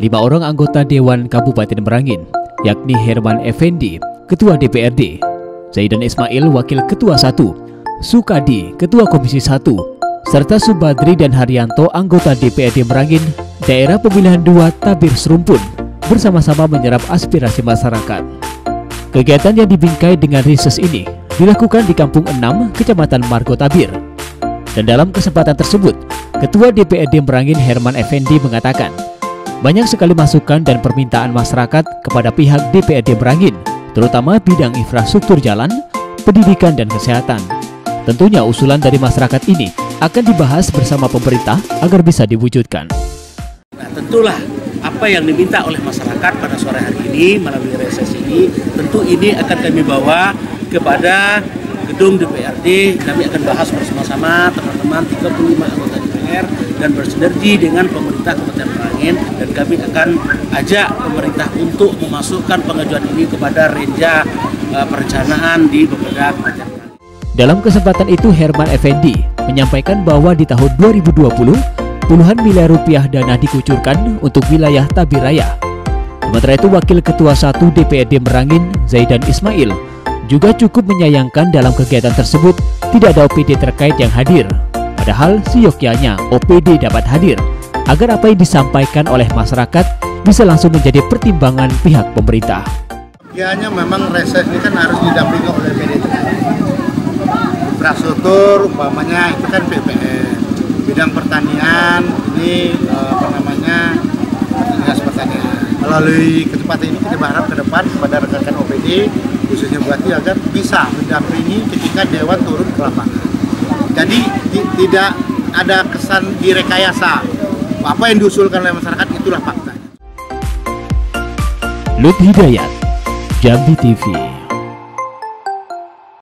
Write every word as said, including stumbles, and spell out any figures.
lima orang anggota Dewan Kabupaten Merangin, yakni Herman Effendi, Ketua D P R D, Zaidan Ismail, Wakil Ketua satu, Sukadi, Ketua Komisi satu, serta Subadri dan Haryanto, anggota D P R D Merangin, Daerah Pemilihan dua Tabir Serumpun, bersama-sama menyerap aspirasi masyarakat. Kegiatan yang dibingkai dengan rises ini dilakukan di Kampung enam, Kecamatan Margo Tabir. Dan dalam kesempatan tersebut, Ketua D P R D Merangin Herman Effendi mengatakan, banyak sekali masukan dan permintaan masyarakat kepada pihak D P R D Merangin, terutama bidang infrastruktur jalan, pendidikan, dan kesehatan. Tentunya usulan dari masyarakat ini akan dibahas bersama pemerintah agar bisa diwujudkan. Nah, tentulah apa yang diminta oleh masyarakat pada sore hari ini melalui reses ini, tentu ini akan kami bawa kepada gedung D P R D. Kami akan bahas bersama-sama teman-teman tiga puluh lima anggota D P R dan bersinergi dengan pemerintah Kabupaten Merangin, dan kami akan ajak pemerintah untuk memasukkan pengajuan ini kepada renja uh, perencanaan di beberapa Kabupaten Merangin. Dalam kesempatan itu, Herman Effendi menyampaikan bahwa di tahun dua ribu dua puluh puluhan miliar rupiah dana dikucurkan untuk wilayah Tabir Raya. Sementara itu, Wakil Ketua satu D P R D Merangin, Zaidan Ismail, juga cukup menyayangkan dalam kegiatan tersebut tidak ada O P D terkait yang hadir. Padahal seyogyanya O P D dapat hadir agar apa yang disampaikan oleh masyarakat bisa langsung menjadi pertimbangan pihak pemerintah. Ya, hanya memang reses ini kan harus didampingi oleh P D terkait. Infrastruktur umpamanya itu kan P P R. Bidang pertanian ini apa namanya dinas pertanian. Melalui kesempatan ini kita berharap ke depan kepada rekan-rekan O P D khususnya Bupati agar bisa mendampingi ketika Dewan turun ke lapangan. Jadi tidak ada kesan direkayasa. Apa yang diusulkan oleh masyarakat itulah fakta. Lut Hidayat, Jambi T V.